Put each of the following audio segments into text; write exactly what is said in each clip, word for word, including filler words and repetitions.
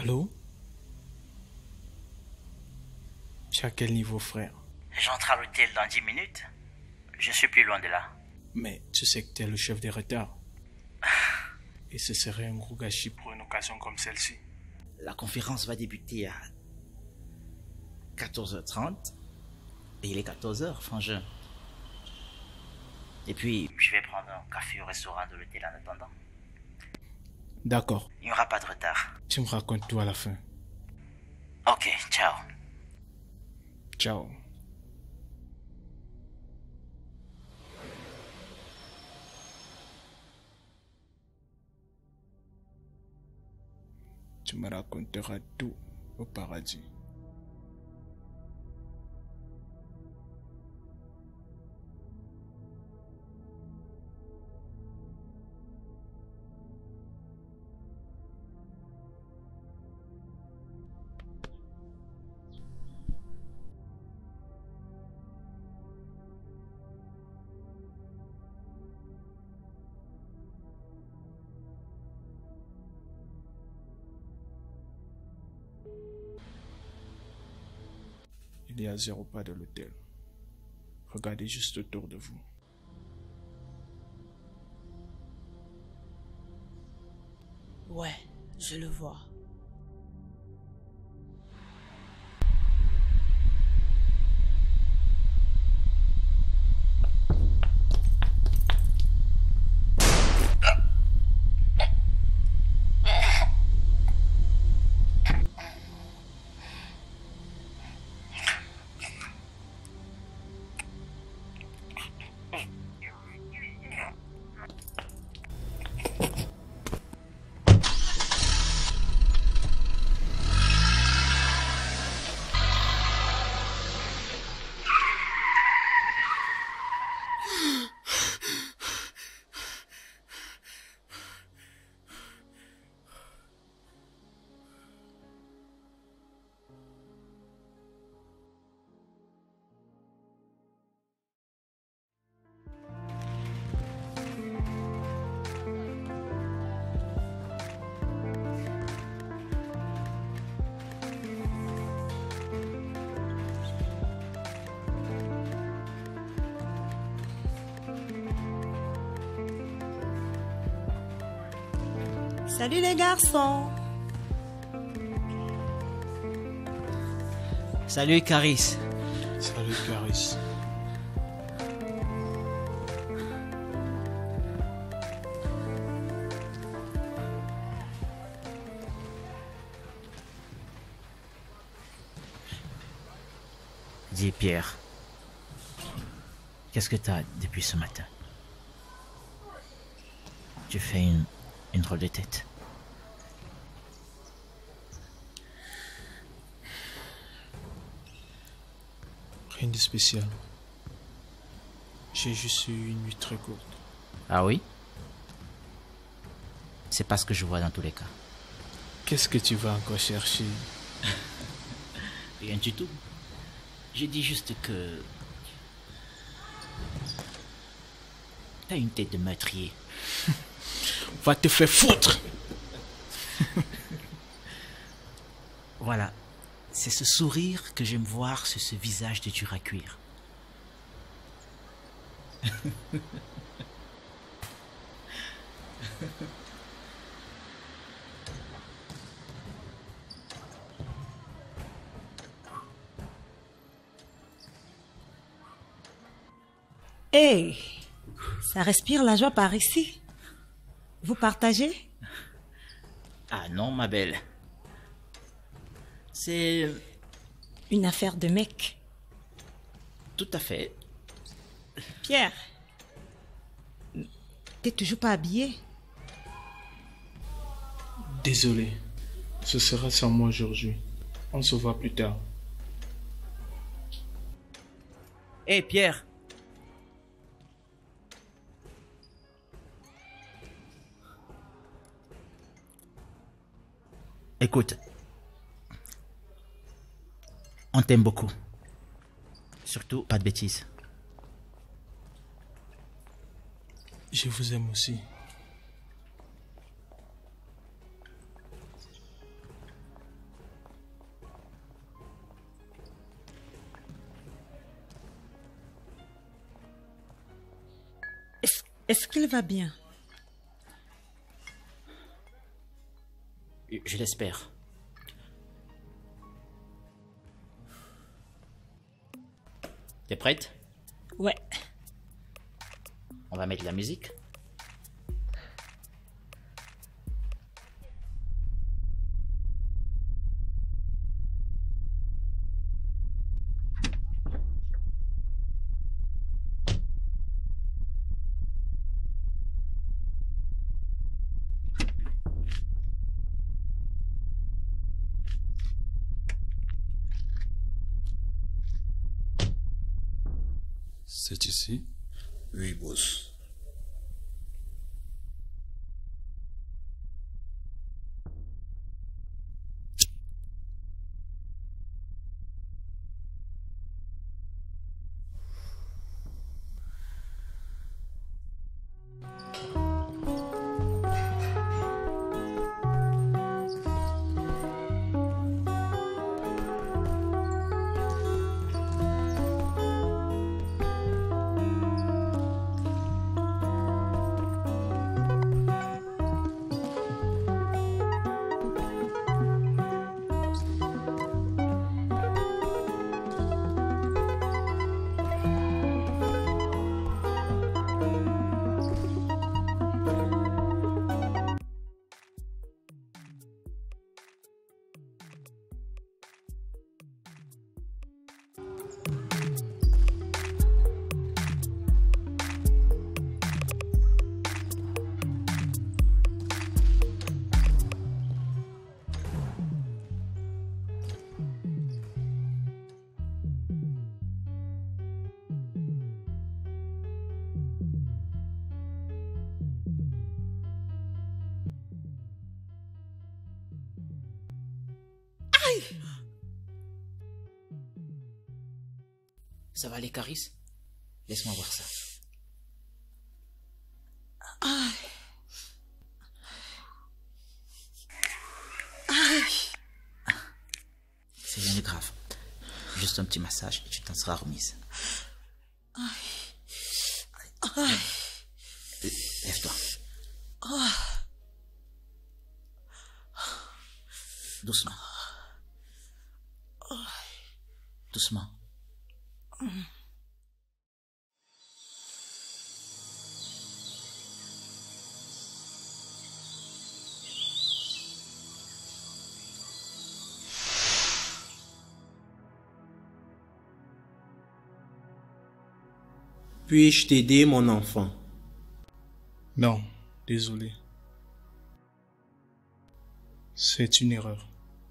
Allô? Tu es à quel niveau, frère? J'entre à l'hôtel dans dix minutes. Je suis plus loin de là. Mais tu sais que tu es le chef des retards. Et ce serait un gros gâchis pour une occasion comme celle-ci. La conférence va débuter à quatorze heures trente. Et il est quatorze heures, frangin. Et puis, je vais prendre un café au restaurant de l'hôtel en attendant. D'accord. Il n'y aura pas de retard. Tu me racontes tout à la fin. Ok, ciao. Ciao. Tu me raconteras tout au paradis. Il est à zéro pas de l'hôtel. Regardez juste autour de vous. Ouais, je le vois. Salut les garçons. Salut, Caris. Salut, Caris. Dis, Pierre, qu'est-ce que t'as depuis ce matin? Tu fais une, une drôle de tête. Rien de spécial. J'ai juste eu une nuit très courte. Ah oui? C'est pas ce que je vois dans tous les cas. Qu'est-ce que tu vas encore chercher? Rien du tout. Je dis juste que... T'as une tête de meurtrier. Va te faire foutre! Voilà. C'est ce sourire que j'aime voir sur ce visage de dur à cuire. Hey, ça respire la joie par ici. Vous partagez? Ah non, ma belle. C'est... Une affaire de mec. Tout à fait. Pierre, t'es toujours pas habillé? Désolé. Ce sera sans moi aujourd'hui. On se voit plus tard. Hé, hey, Pierre. Écoute. On t'aime beaucoup. Surtout, pas de bêtises. Je vous aime aussi. Est-ce qu'il va bien? Je l'espère. T'es prête? Ouais. On va mettre la musique. C'est ici? Oui, boss. Ça va aller, Caris? Laisse-moi voir ça. Aïe. Aïe. C'est rien de grave. Juste un petit massage et tu t'en seras remise. Aïe. Aïe. Lève-toi. Oh. Doucement. Doucement. Puis-je t'aider, mon enfant? Non, désolé. C'est une erreur.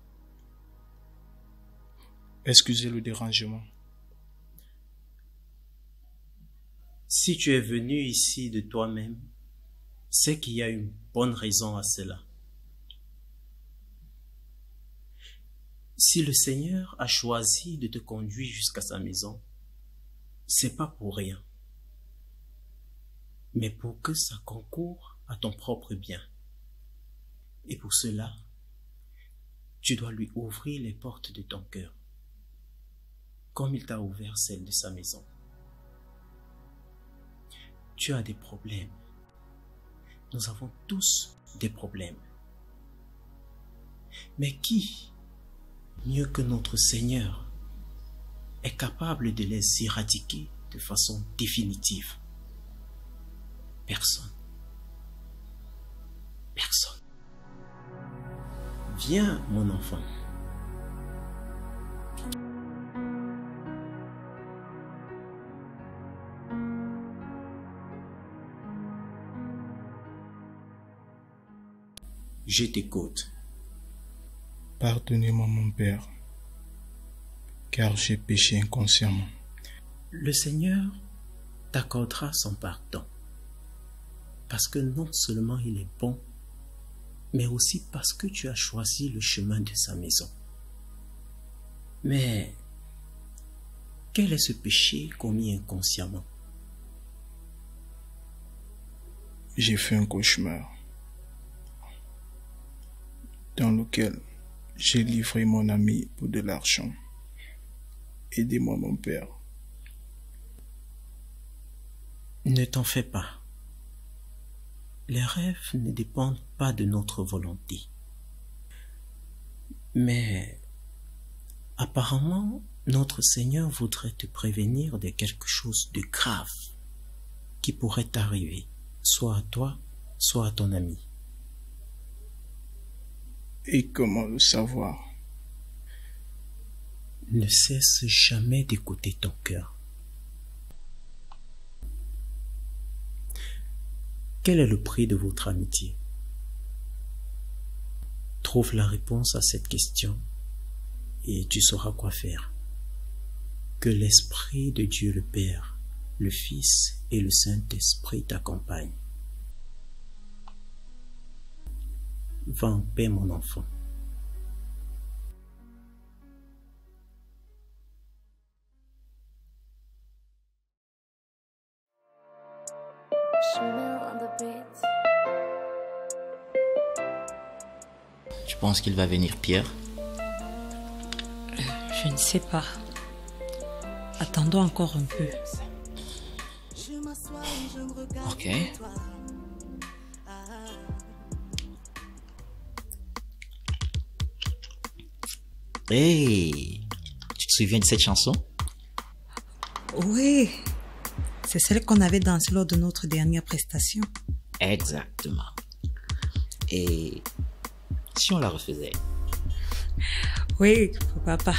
Excusez le dérangement. Si tu es venu ici de toi-même, c'est qu'il y a une bonne raison à cela. Si le Seigneur a choisi de te conduire jusqu'à sa maison, c'est pas pour rien, mais pour que ça concourt à ton propre bien. Et pour cela, tu dois lui ouvrir les portes de ton cœur, comme il t'a ouvert celles de sa maison. Tu as des problèmes. Nous avons tous des problèmes. Mais qui, mieux que notre Seigneur, est capable de les éradiquer de façon définitive? Personne. Personne. Viens, mon enfant. Je t'écoute. Pardonnez-moi, mon Père, car j'ai péché inconsciemment. Le Seigneur t'accordera son pardon, parce que non seulement il est bon, mais aussi parce que tu as choisi le chemin de sa maison. Mais quel est ce péché commis inconsciemment? J'ai fait un cauchemar dans lequel j'ai livré mon ami pour de l'argent. Aidez-moi, mon Père. Ne t'en fais pas. les rêves ne dépendent pas de notre volonté. Mais apparemment, notre Seigneur voudrait te prévenir de quelque chose de grave qui pourrait t'arriver, soit à toi, soit à ton ami. Et comment le savoir? Ne cesse jamais d'écouter ton cœur. Quel est le prix de votre amitié? Trouve la réponse à cette question et tu sauras quoi faire. Que l'Esprit de Dieu le Père, le Fils et le Saint-Esprit t'accompagnent. Va en paix, mon enfant. Tu penses qu'il va venir, Pierre? Je ne sais pas. Attendons encore un peu. Ok. Hey, tu te souviens de cette chanson? Oui, c'est celle qu'on avait dansée lors de notre dernière prestation. Exactement. Et si on la refaisait? Oui, pourquoi pas.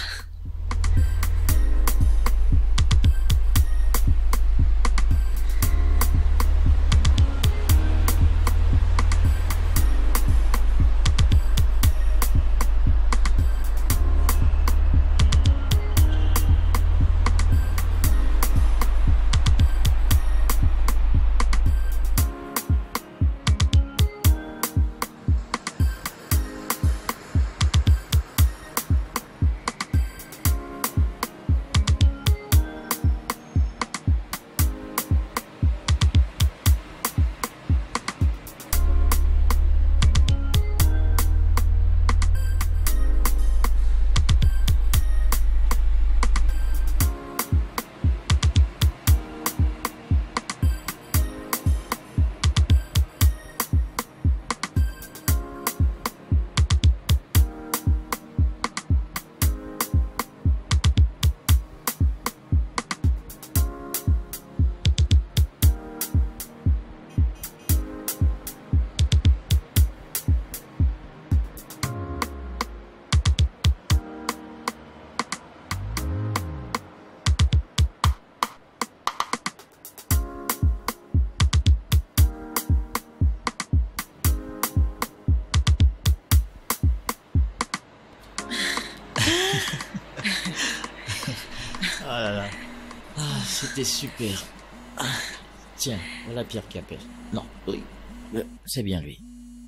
Oh là là. Ah, c'était super. Ah, tiens, voilà Pierre qui appelle. Non, oui. Euh, C'est bien lui.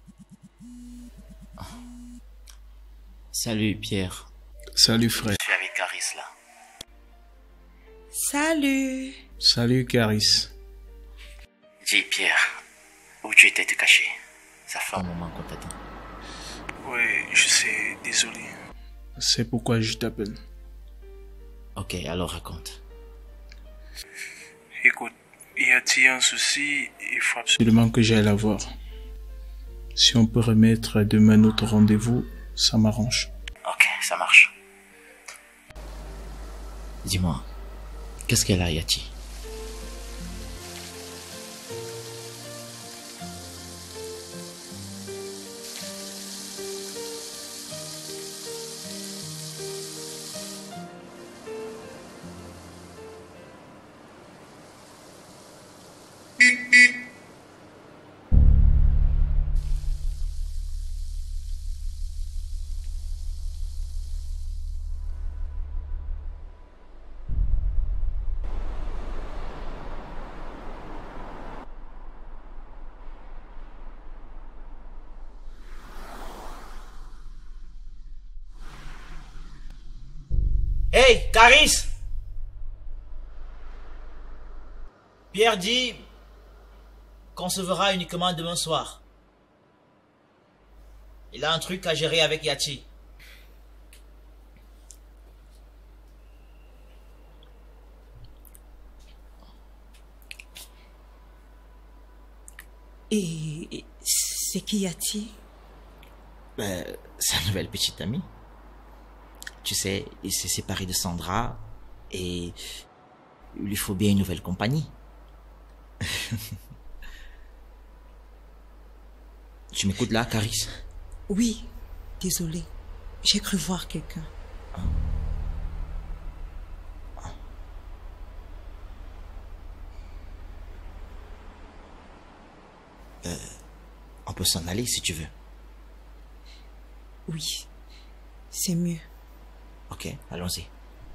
Ah. Salut Pierre. Salut frère. Je suis avec Caris là. Salut. Salut Caris. Dis Pierre, où tu étais te caché? Ça fait un moment qu'on t'attend. Oui, je sais, désolé. C'est pourquoi je t'appelle. Ok, alors raconte. Écoute, y a-t-il un souci? Il faut absolument que j'aille la voir. Si on peut remettre demain notre rendez-vous, ça m'arrange. Ok, ça marche. Dis-moi, qu'est-ce qu'elle a, Yati? Hey, Caris! Pierre dit qu'on se verra uniquement demain soir. Il a un truc à gérer avec Yati. Et c'est qui Yati? Ben, sa nouvelle petite amie. Tu sais, il s'est séparé de Sandra et il lui faut bien une nouvelle compagnie. Tu m'écoutes là, Caris? Oui, désolé. J'ai cru voir quelqu'un. Euh, on peut s'en aller si tu veux. Oui, c'est mieux. Ok, allons-y.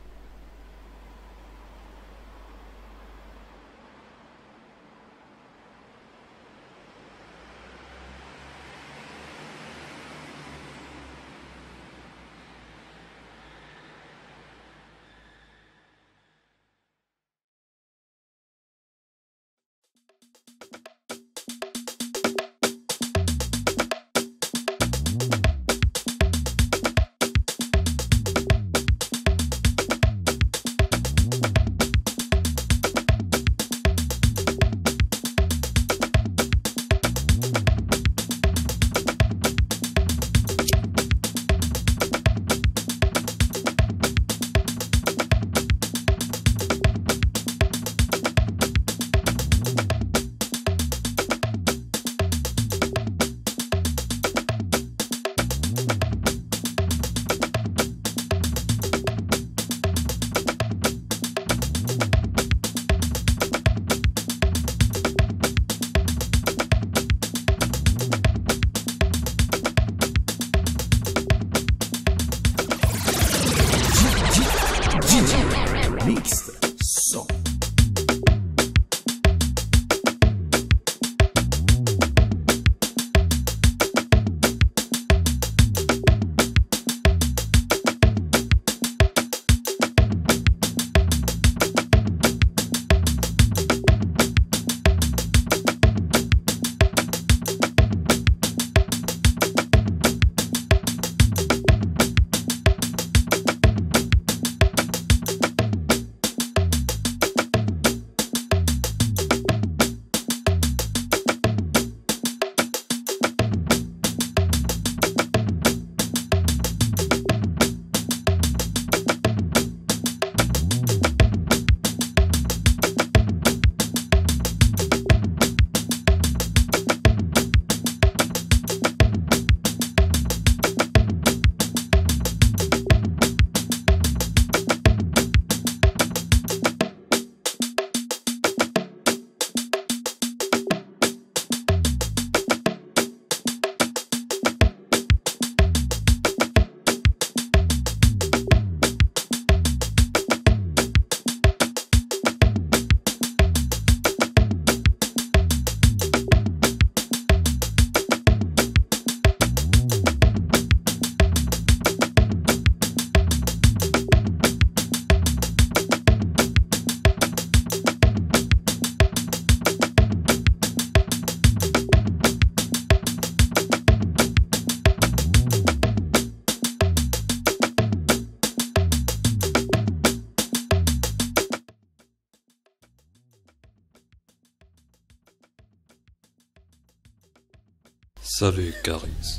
Salut, Caris.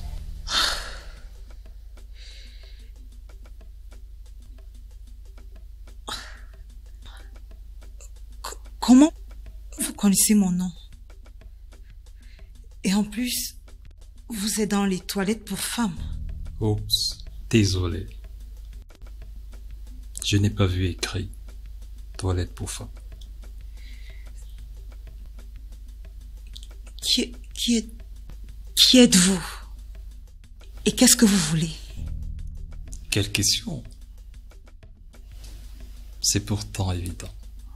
C- comment vous connaissez mon nom? Et en plus, vous êtes dans les toilettes pour femmes. Oups, désolé. Je n'ai pas vu écrit toilette pour femmes. Qui, qui, est, qui êtes-vous? Et qu'est-ce que vous voulez? Quelle question? C'est pourtant évident.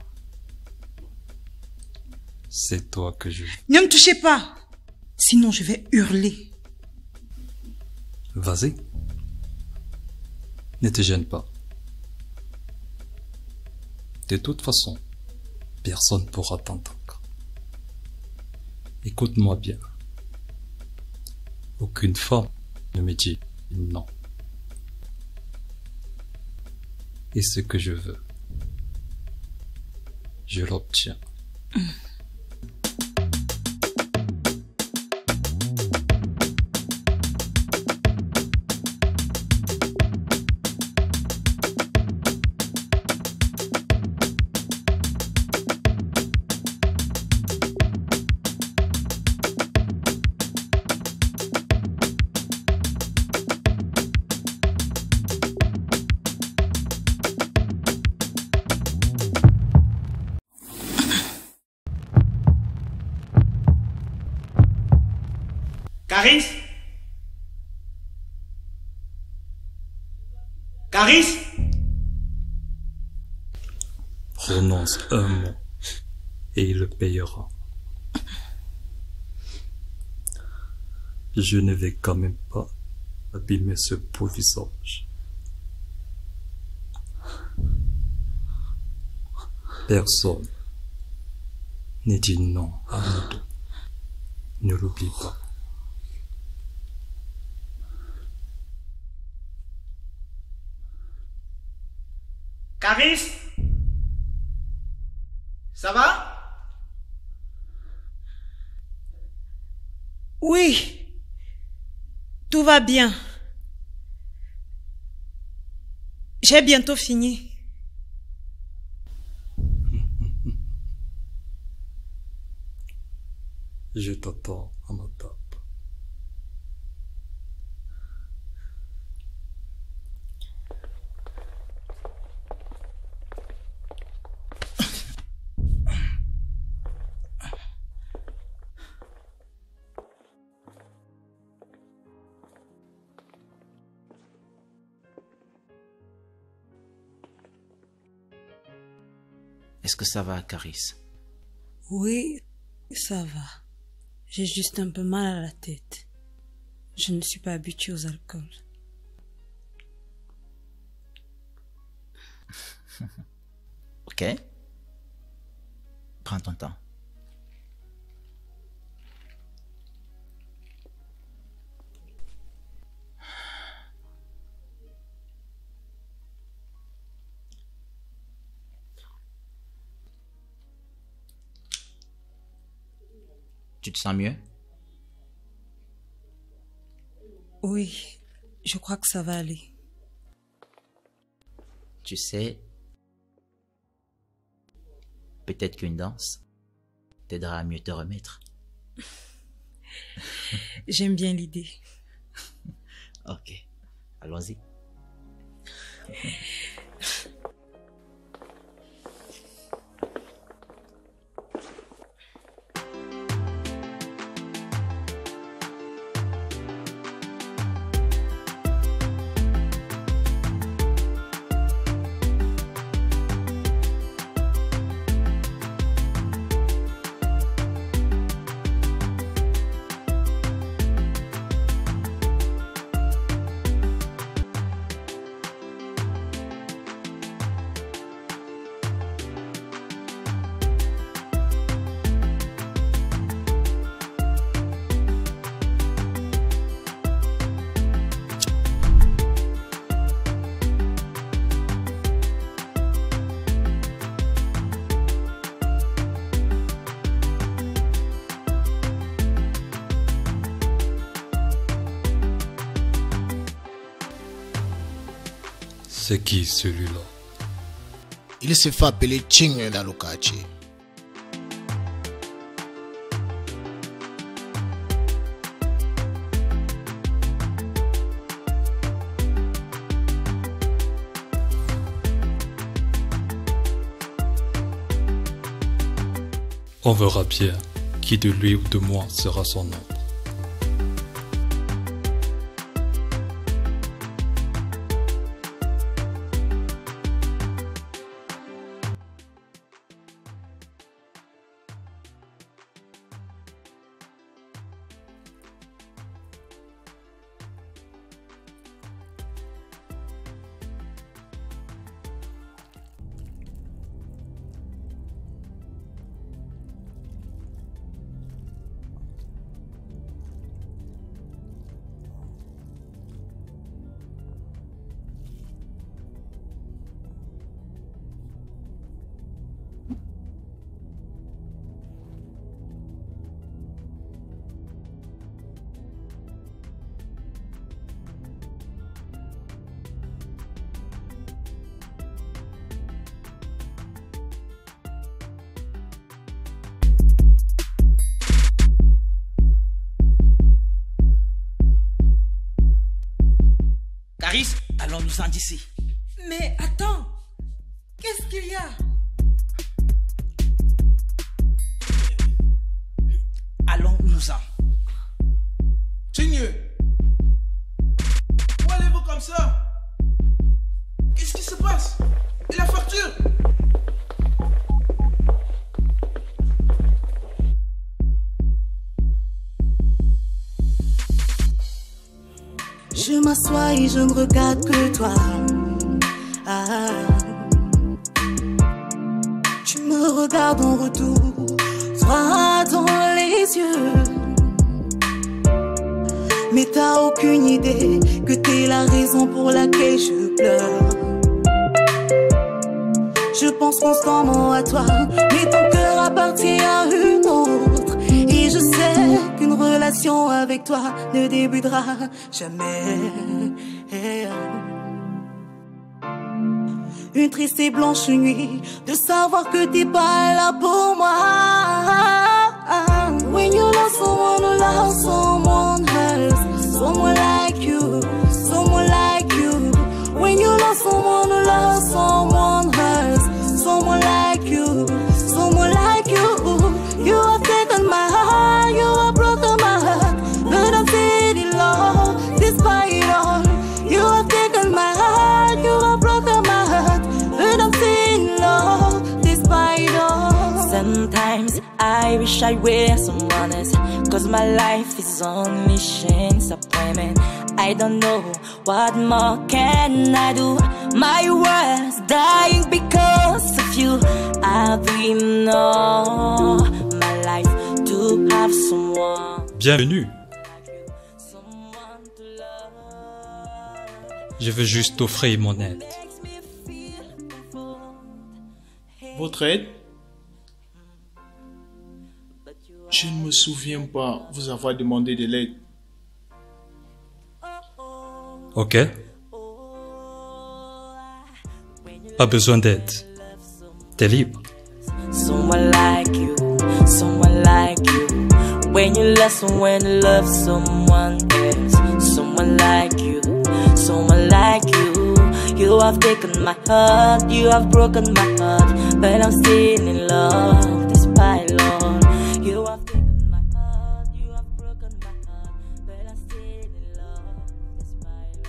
C'est toi que je... Ne me touchez pas! Sinon je vais hurler. Vas-y. Ne te gêne pas. De toute façon, personne ne pourra t'entendre. Écoute-moi bien. Aucune femme ne me dit non. Et ce que je veux, je l'obtiens. Mmh. Caris? Caris? Prononce un mot et il le payera. Je ne vais quand même pas abîmer ce beau visage. Personne n'est dit non à Modo. Ne l'oublie pas. Caris? Ça va? Oui, tout va bien. J'ai bientôt fini. Je t'attends à ma table. Est-ce que ça va, Caris? Oui, ça va. J'ai juste un peu mal à la tête. Je ne suis pas habituée aux alcools. Ok. Prends ton temps. Tu te sens mieux? Oui, je crois que ça va aller. Tu sais, peut-être qu'une danse t'aidera à mieux te remettre. J'aime bien l'idée. Ok, allons-y. C'est qui celui-là? Il se fait appeler Ching dans le quartier. On verra bien qui de lui ou de moi sera son ombre. Caris, allons-nous-en d'ici. Mais attends, qu'est-ce qu'il y a? Allons-nous-en. Tigné, où allez-vous comme ça? Qu'est-ce qui se passe? Et la facture? Je m'assois et je ne regarde que toi. Ah. Tu me regardes en retour, droit dans les yeux. Mais t'as aucune idée que t'es la raison pour laquelle je pleure. Je pense constamment à toi, mais ton cœur appartient à une autre. Et je sais qu'une relation avec toi ne débutera jamais. Une triste et blanche nuit de savoir que t'es pas là pour moi. When you love someone who loves someone else, someone like you, someone like you. When you love someone who loves someone else, someone like you, someone like you. You have taken my heart, you have broken my heart, but I'm still in love despite all. You have taken my heart, you have broken my heart, but I'm still in love despite all. Sometimes I wish I were someone else, cause my life is only disappointment. I don't know what more can I do. My world's dying because of you. I dream all my life to have someone. Bienvenue. Je veux juste t'offrir mon aide. Votre aide? Je ne me souviens pas vous avoir demandé de l'aide. Ok? Pas besoin d'aide. T'es libre. Someone like you, someone like you. When you love someone, love someone else. Someone like you, someone like you. You have taken my heart, you have broken my heart, but I'm still in love despite all. You have taken my heart, you have broken my heart, but I'm still in love despite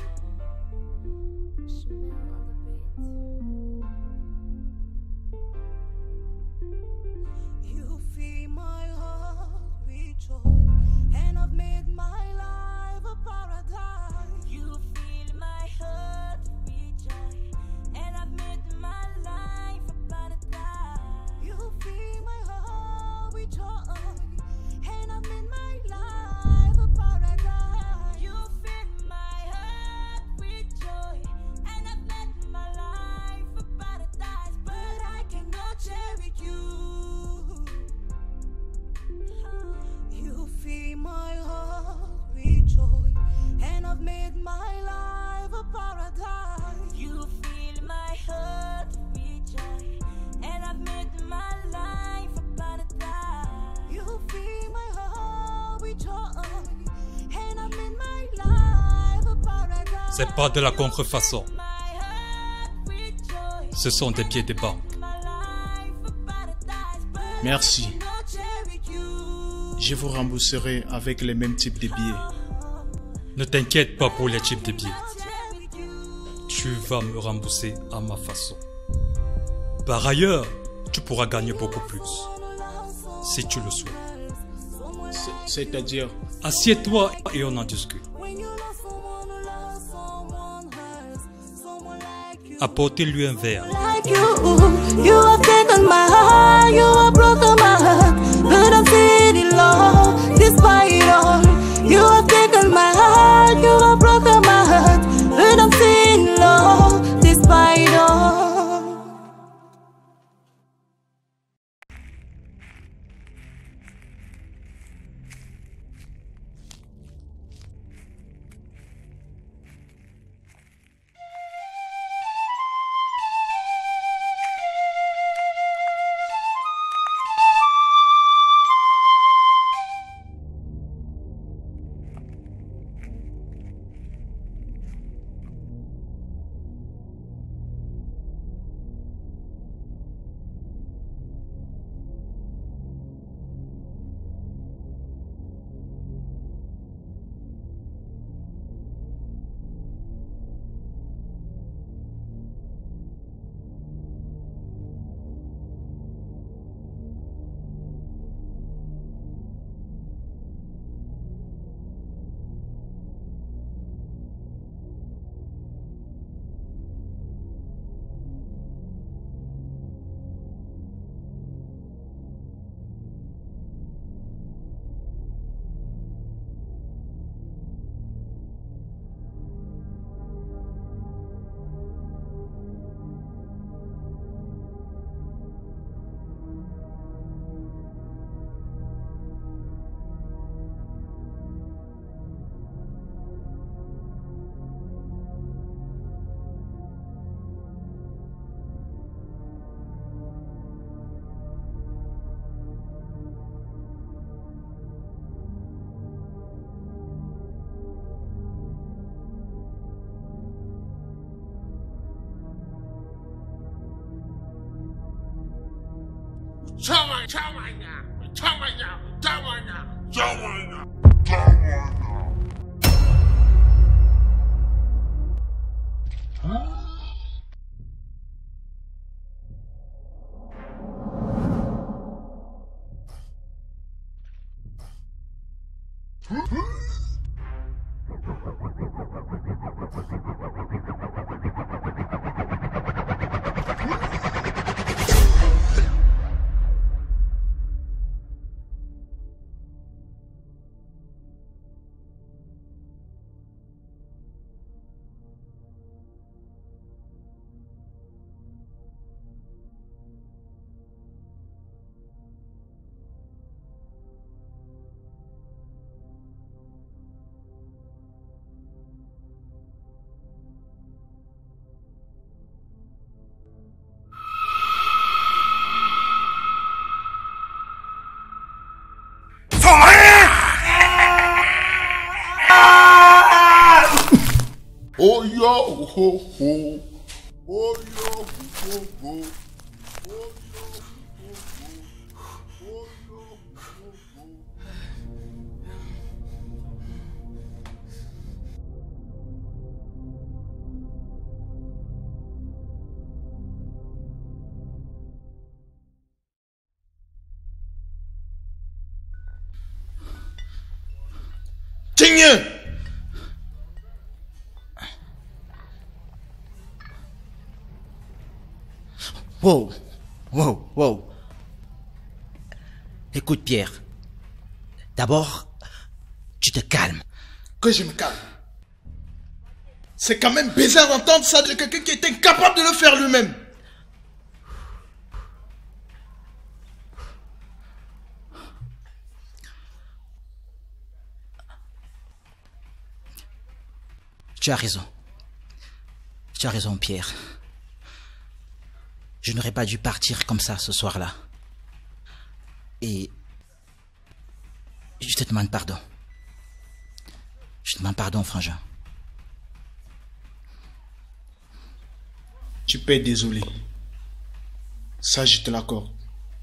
all. You fill my heart with joy, and I've made my life a paradise. You fill my heart with joy, and I've made my life a paradise. You fill my heart with joy, and I've made my life a paradise. You fill my heart with joy, and I've made my life a paradise. But I cannot share with you. You fill my heart with joy, and I've made my life a paradise. You fill my heart with joy, and I've made my life a paradise. You fill my heart with joy, and I've made my life a paradise. C'est pas de la contrefaçon. My heart with joy, Ce sont des pieds de banque. my life a paradise. But Merci. I cannot share with you. Je vous rembourserai avec les mêmes types de billets. Ne t'inquiète pas pour les types de billets. Tu vas me rembourser à ma façon. Par ailleurs, tu pourras gagner beaucoup plus. Si tu le souhaites. C'est- C'est-à-dire, Assieds-toi et on en discute. Apportez-lui un verre. Like you, you have taken my heart, you have broken my heart, but I'm still in love despite all. You have taken my heart, you have broken my heart, but I'm still in love despite all. Oh yo ho ho. Oh yo ho ho. Oh yo ho ho. Oh yo ho ho. Tiens! Wow, wow, wow. Écoute, Pierre. D'abord, tu te calmes. Que je me calme. C'est quand même bizarre d'entendre ça de quelqu'un qui est incapable de le faire lui-même. Tu as raison. Tu as raison, Pierre. Je n'aurais pas dû partir comme ça ce soir-là. Et je te demande pardon. Je te demande pardon, frangin. Tu peux être désolé. Ça, je te l'accorde.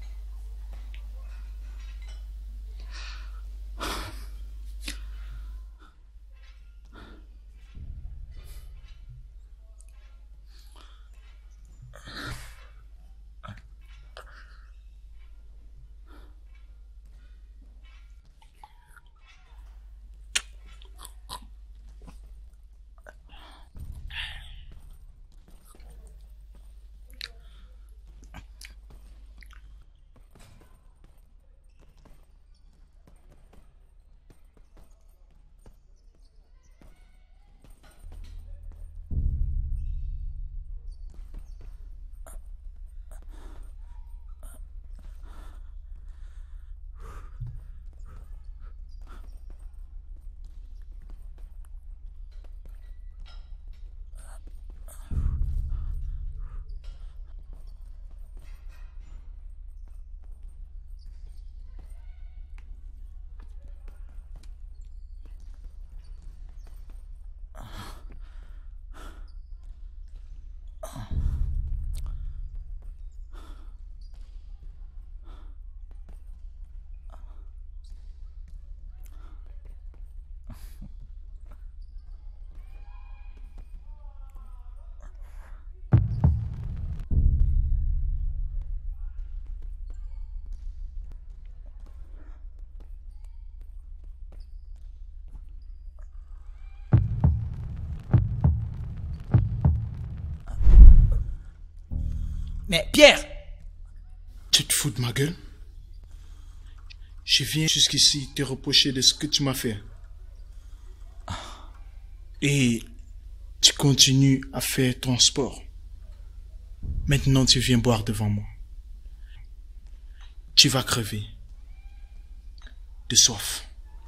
Mais Pierre! Tu te fous de ma gueule? Je viens jusqu'ici te reprocher de ce que tu m'as fait. Et tu continues à faire ton sport. Maintenant, tu viens boire devant moi. Tu vas crever de soif.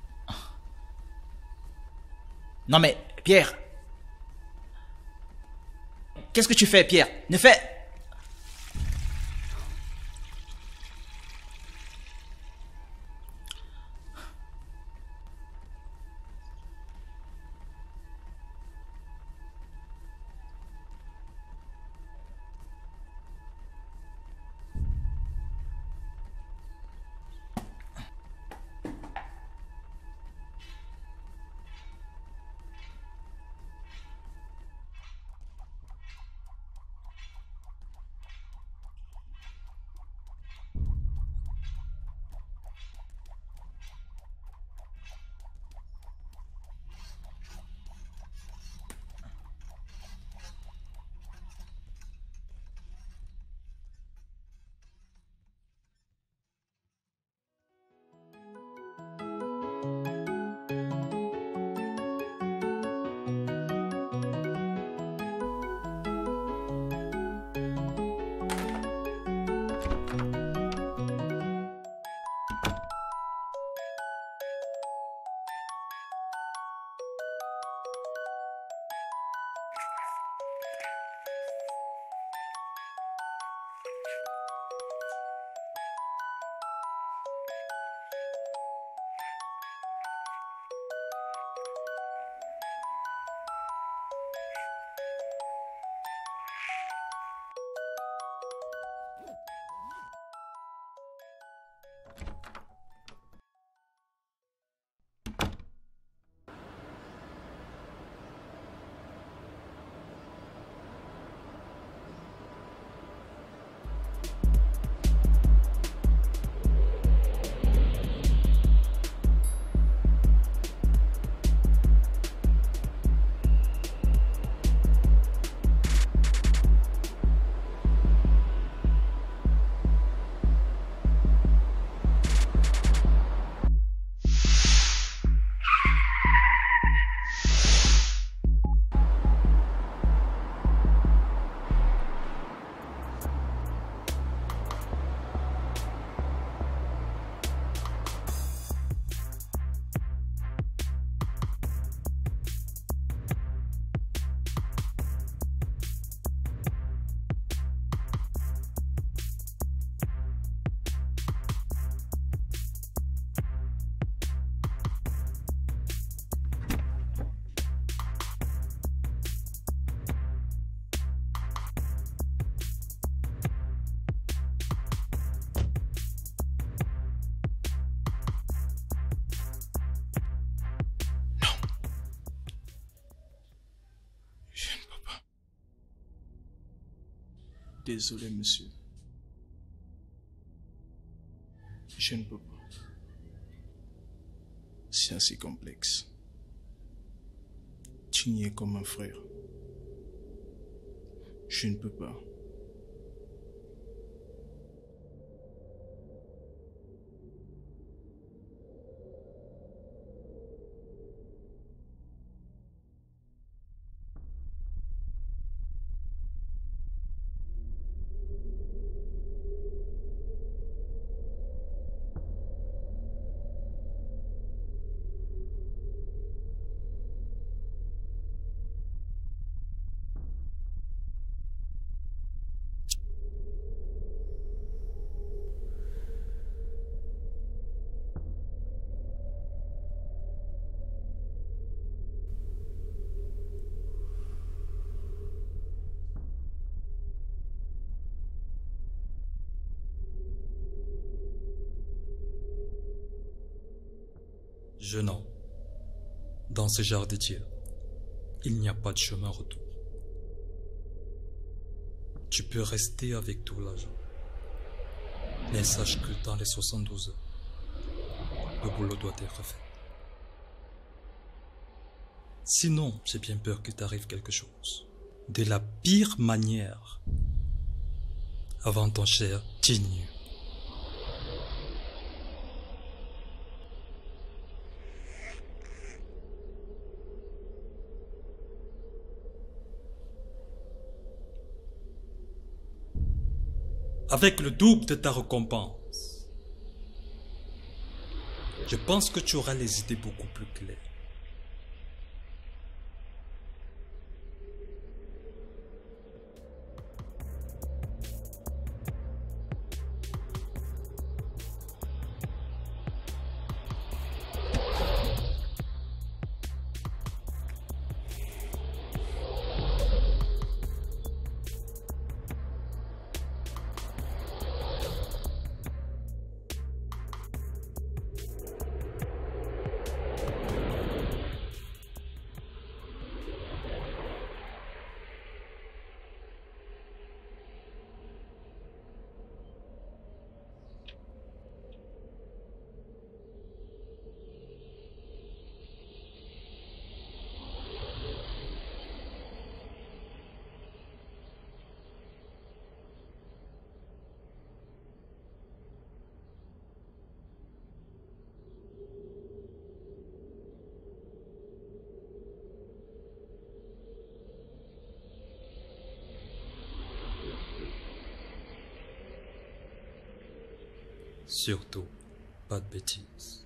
Non mais, Pierre! Qu'est-ce que tu fais, Pierre? Ne fais... Désolé, monsieur. Je ne peux pas. C'est assez complexe. Tu n'y es comme un frère. Je ne peux pas. Jeune homme, dans ce genre de Dieu, il n'y a pas de chemin retour. Tu peux rester avec tout l'argent. Mais sache que dans les soixante-douze heures, le boulot doit être fait. Sinon, j'ai bien peur qu'il t'arrive quelque chose. De la pire manière. Avant ton cher digne. Avec le double de ta récompense, je pense que tu auras les idées beaucoup plus claires. Surtout, pas de bêtises.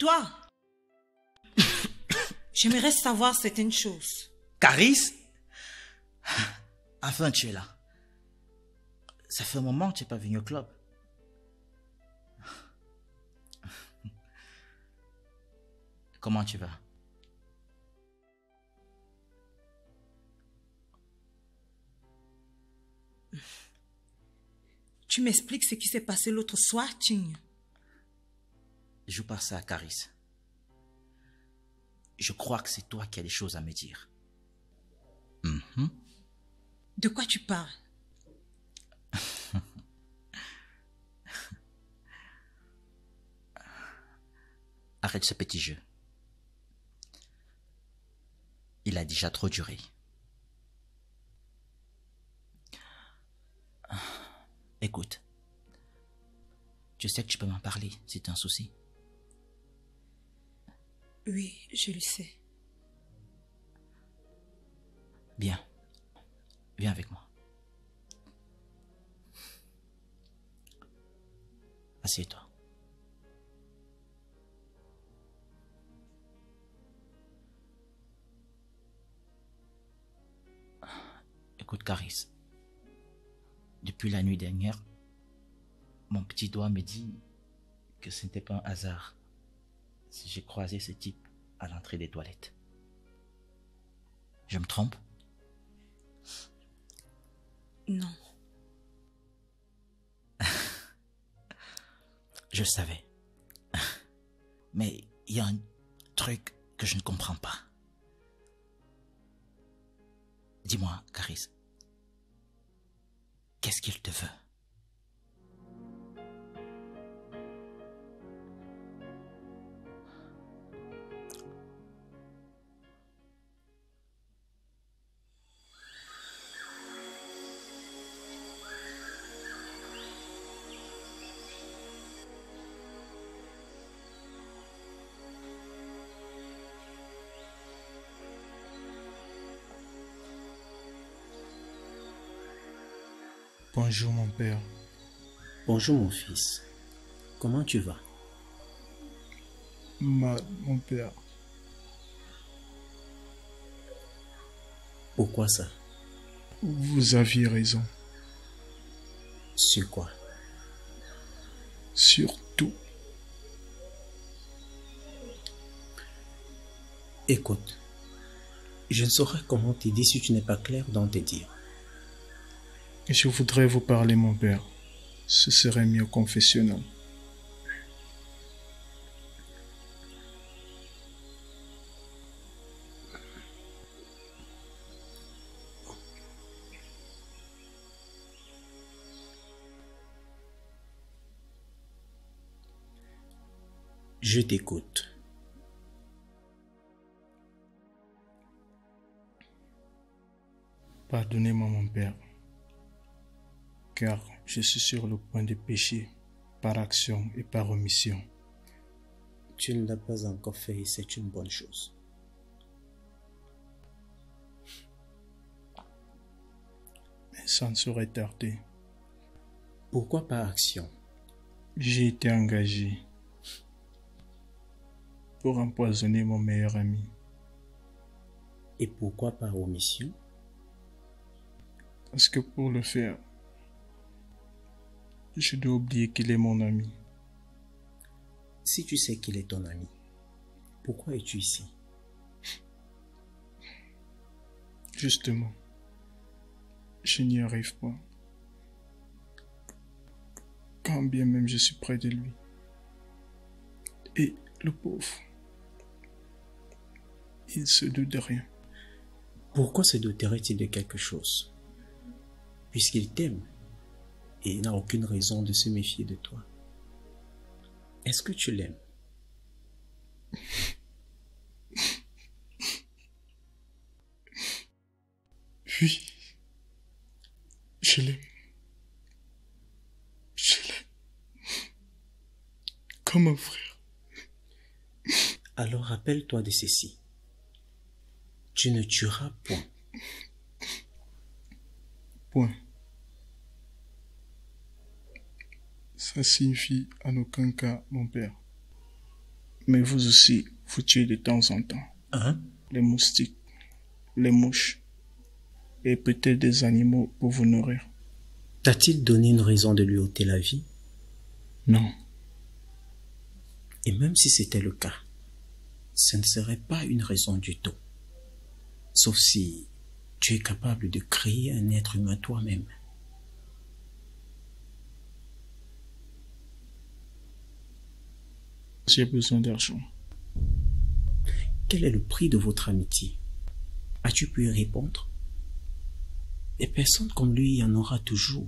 Toi, j'aimerais savoir certaines choses. Caris? Enfin, tu es là. Ça fait un moment que tu n'es pas venu au club. Comment tu vas? Tu m'expliques ce qui s'est passé l'autre soir, Ting? Je passe ça à Caris. Je crois que c'est toi qui as des choses à me dire. Mm-hmm. De quoi tu parles? Arrête ce petit jeu. Il a déjà trop duré. Écoute, tu sais que tu peux m'en parler si tu as un souci. Oui, je le sais. Bien. Viens avec moi. Assieds-toi. Écoute, Caris. Depuis la nuit dernière, mon petit doigt me dit que ce n'était pas un hasard si j'ai croisé ce type à l'entrée des toilettes. Je me trompe? Non. Je savais. Mais il y a un truc que je ne comprends pas. Dis-moi, Caris, qu'est-ce qu'il te veut? Bonjour mon père. Bonjour mon fils. Comment tu vas? Mal, mon père. Pourquoi ça? Vous aviez raison. Sur quoi? Sur tout. Écoute, je ne saurais comment t'aider si tu n'es pas clair dans tes dires. Je voudrais vous parler, mon père. Ce serait mieux au confessionnal. Je t'écoute. Pardonnez-moi, mon père, car je suis sur le point de pécher par action et par omission. Tu ne l'as pas encore fait et c'est une bonne chose. Mais ça ne saurait tarder. Pourquoi par action? J'ai été engagé pour empoisonner mon meilleur ami. Et pourquoi par omission? Parce que pour le faire, je dois oublier qu'il est mon ami. Si tu sais qu'il est ton ami, pourquoi es-tu ici? Justement, je n'y arrive pas. Quand bien même je suis près de lui. Et le pauvre, il se doute de rien. Pourquoi se douterait-il de quelque chose? Puisqu'il t'aime et il n'a aucune raison de se méfier de toi. Est-ce que tu l'aimes? Oui, je l'aime. Je l'aime. Comme un frère. Alors rappelle-toi de ceci. Tu ne tueras point. Point. Ça signifie en aucun cas mon père. Mais vous aussi, vous tuez de temps en temps. Hein? Les moustiques, les mouches et peut-être des animaux pour vous nourrir. T'a-t-il donné une raison de lui ôter la vie? Non. Et même si c'était le cas, ce ne serait pas une raison du tout. Sauf si tu es capable de créer un être humain toi-même. J'ai besoin d'argent. Quel est le prix de votre amitié? As-tu pu y répondre? Des personnes comme lui, il y en aura toujours.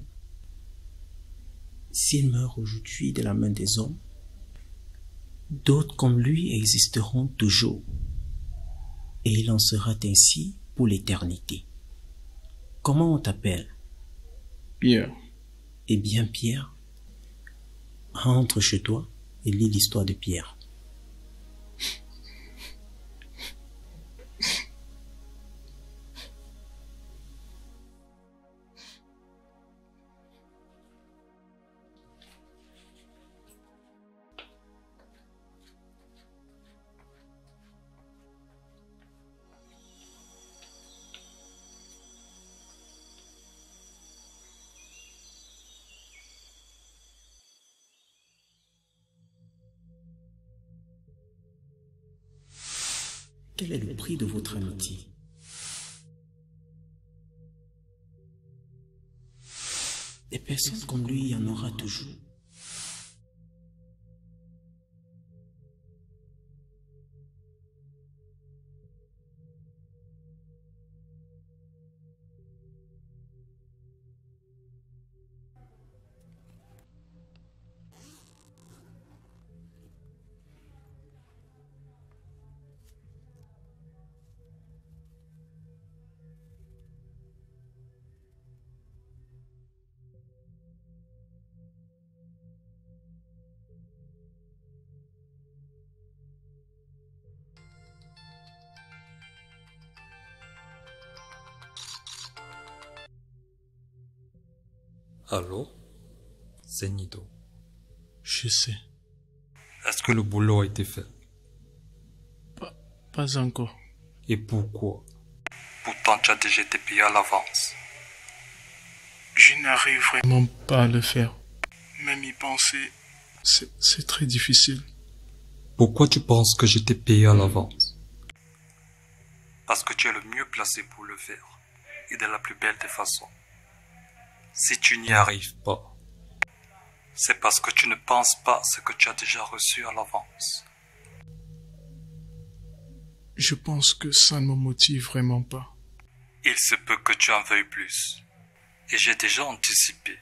S'il meurt aujourd'hui de la main des hommes, d'autres comme lui existeront toujours. Et il en sera ainsi pour l'éternité. Comment on t'appelle? Pierre. Eh bien, Pierre, rentre chez toi et lis l'histoire de Pierre. Quel est le prix de votre amitié? Des personnes comme lui, il y en aura toujours. Allô? C'est Nido. Je sais. Est-ce que le boulot a été fait? Pas, pas encore. Et pourquoi? Pourtant tu as déjà été payé à l'avance. Je n'arrive vraiment pas à le faire. Même y penser, c'est, c'est très difficile. Pourquoi tu penses que j'étais payé à l'avance? Parce que tu es le mieux placé pour le faire. Et de la plus belle des façons. Si tu n'y arrives pas, c'est parce que tu ne penses pas ce que tu as déjà reçu à l'avance. Je pense que ça ne me motive vraiment pas. Il se peut que tu en veuilles plus. Et j'ai déjà anticipé.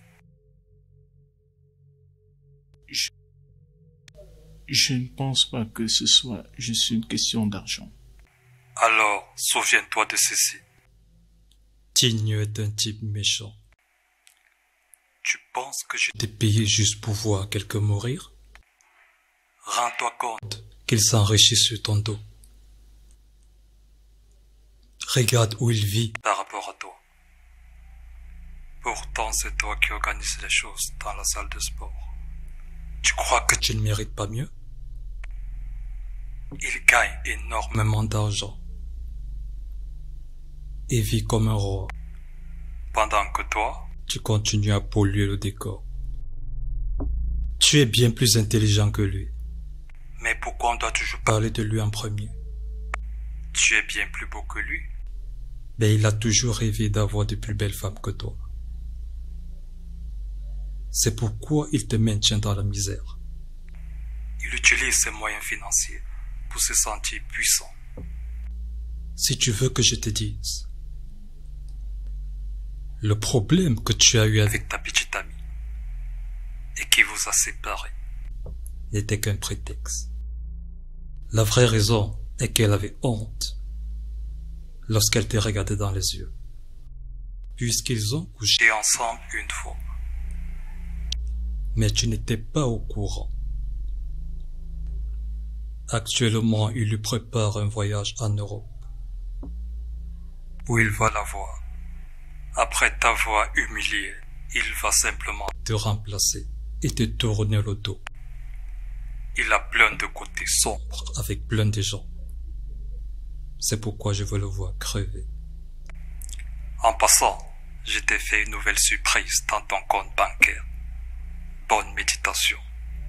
Je, je ne pense pas que ce soit juste une question d'argent. Alors, souviens-toi de ceci. Tigno est un type méchant. Tu penses que je t'ai payé juste pour voir quelqu'un mourir? Rends-toi compte qu'il s'enrichit sur ton dos. Regarde où il vit par rapport à toi. Pourtant, c'est toi qui organises les choses dans la salle de sport. Tu crois que tu ne mérites pas mieux? Il gagne énormément d'argent et vit comme un roi. Pendant que toi, tu continues à polluer le décor. Tu es bien plus intelligent que lui. Mais pourquoi on doit toujours parler de lui en premier? Tu es bien plus beau que lui. Mais il a toujours rêvé d'avoir de plus belles femmes que toi. C'est pourquoi il te maintient dans la misère. Il utilise ses moyens financiers pour se sentir puissant. Si tu veux que je te dise, le problème que tu as eu avec ta petite amie et qui vous a séparés n'était qu'un prétexte. La vraie raison est qu'elle avait honte lorsqu'elle t'a regardé dans les yeux, puisqu'ils ont couché ensemble une fois. Mais tu n'étais pas au courant. Actuellement, il lui prépare un voyage en Europe, où il va la voir. Après t'avoir humilié, il va simplement te remplacer et te tourner le dos. Il a plein de côtés sombres avec plein de gens. C'est pourquoi je veux le voir crever. En passant, je t'ai fait une nouvelle surprise dans ton compte bancaire. Bonne méditation.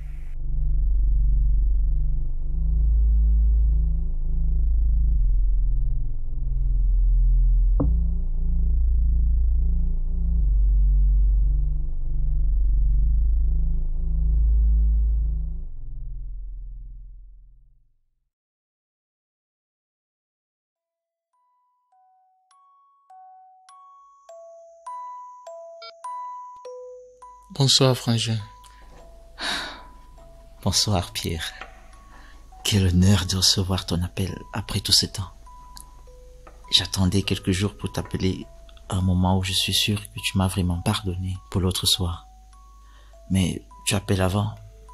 Bonsoir, frangin. Bonsoir, Pierre. Quel honneur de recevoir ton appel après tout ce temps. J'attendais quelques jours pour t'appeler à un moment où je suis sûr que tu m'as vraiment pardonné pour l'autre soir. Mais tu appelles avant.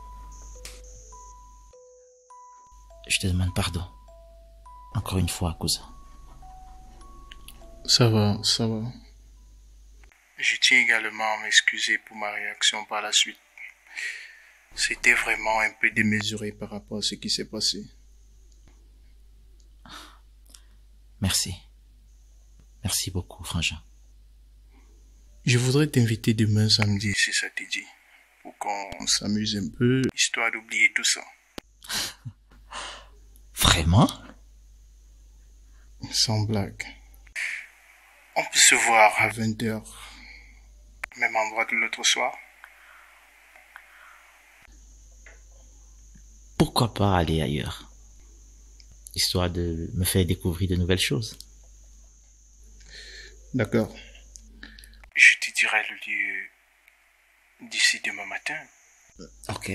Je te demande pardon. Encore une fois, cousin. Ça va, ça va. Je tiens également à m'excuser pour ma réaction par la suite. C'était vraiment un peu démesuré par rapport à ce qui s'est passé. Merci. Merci beaucoup, frangin. Je voudrais t'inviter demain samedi, si ça te dit, pour qu'on s'amuse un peu, histoire d'oublier tout ça. Vraiment? Sans blague. On peut se voir à vingt heures. Même endroit que l'autre soir. Pourquoi pas aller ailleurs? Histoire de me faire découvrir de nouvelles choses. D'accord. Je te dirai le lieu d'ici demain matin. Ok.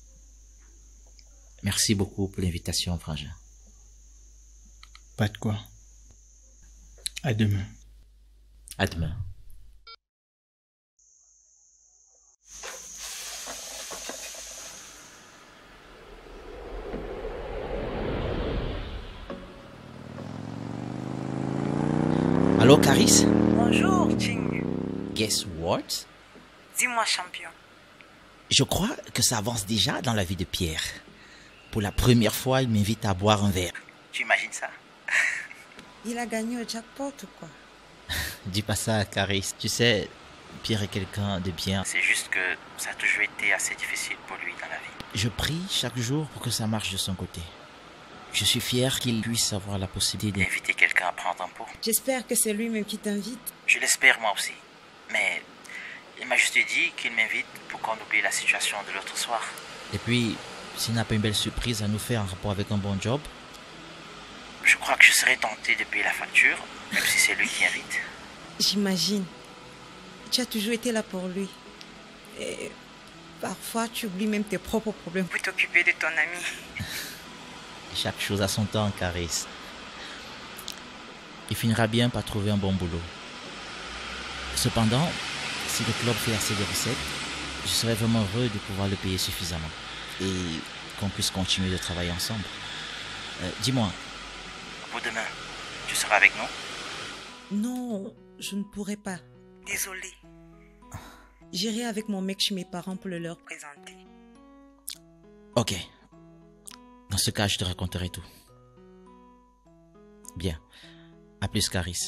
Merci beaucoup pour l'invitation, frangin. Pas de quoi. À demain. À demain. Allô, Caris? Bonjour, Ching. Guess what? Dis-moi, champion. Je crois que ça avance déjà dans la vie de Pierre. Pour la première fois, il m'invite à boire un verre. Tu imagines ça? Il a gagné au jackpot ou quoi? Dis pas ça, Caris. Tu sais, Pierre est quelqu'un de bien. C'est juste que ça a toujours été assez difficile pour lui dans la vie. Je prie chaque jour pour que ça marche de son côté. Je suis fier qu'il puisse avoir la possibilité d'inviter quelqu'un à prendre un pot. J'espère que c'est lui-même qui t'invite. Je l'espère moi aussi. Mais il m'a juste dit qu'il m'invite pour qu'on oublie la situation de l'autre soir. Et puis, s'il n'a pas une belle surprise à nous faire en rapport avec un bon job, je crois que je serais tenté de payer la facture, même si c'est lui qui invite. J'imagine. Tu as toujours été là pour lui. Et parfois, tu oublies même tes propres problèmes pour t'occuper de ton ami. Chaque chose a son temps, Caris. Il finira bien par trouver un bon boulot. Cependant, si le club fait assez de recettes, je serais vraiment heureux de pouvoir le payer suffisamment et qu'on puisse continuer de travailler ensemble. Euh, dis-moi, pour demain, tu seras avec nous? Non, je ne pourrai pas. Désolée. J'irai avec mon mec chez mes parents pour le leur présenter. Ok. Dans ce cas, je te raconterai tout. Bien. À plus, Caris.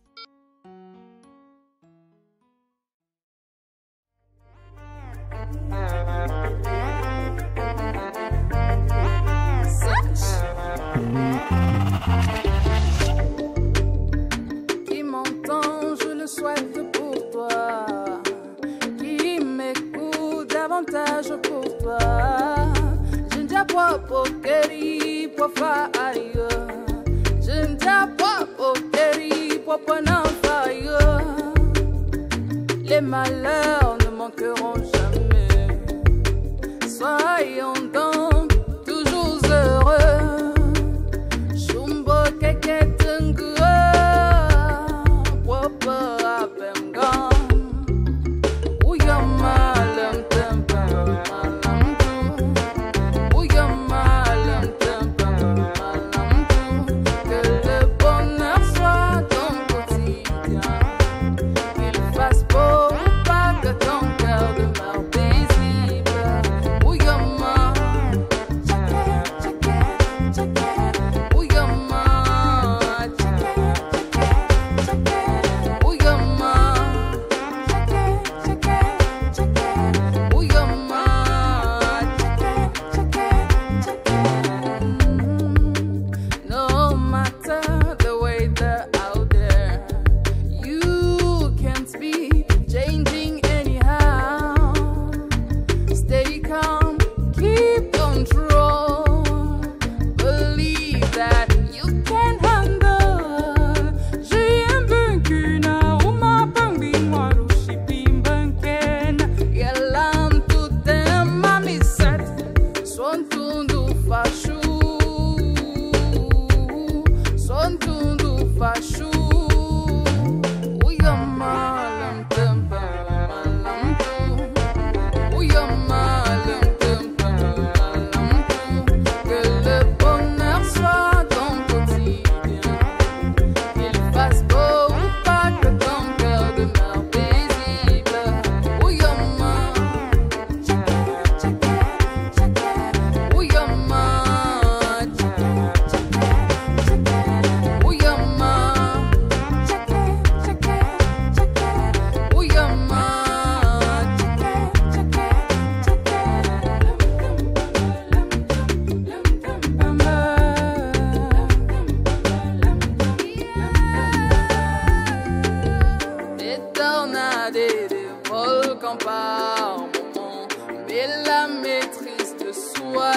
Qui m'entend, je le souhaite pour toi. Qui m'écoute davantage pour toi. Popo keri pofa ayo, jinja popo keri popo n'enfayo. Les malheurs ne manqueront jamais. Soyons donc toujours heureux. Shumbo keke tengua, popo apenga. Uyama lem tempa. Passe beau, pas que ton cœur demeure paisible. Où y'a ma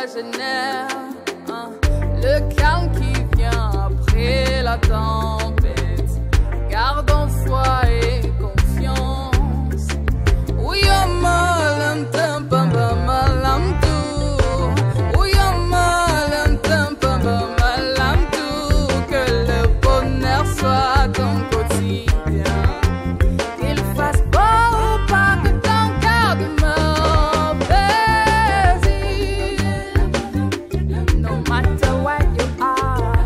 octogénaire, hein. Le calme qui vient après la tempête. Gardons foi et confiance. Oui, oh, malam, tam, pam, pam, malam, tout. Oui, oh, malam, tam, pam, pam, malam, tout. Que le bonheur soit ton quotidien. Qu'il fasse beau, pas que ton cœur demeure paisible. No matter what you are,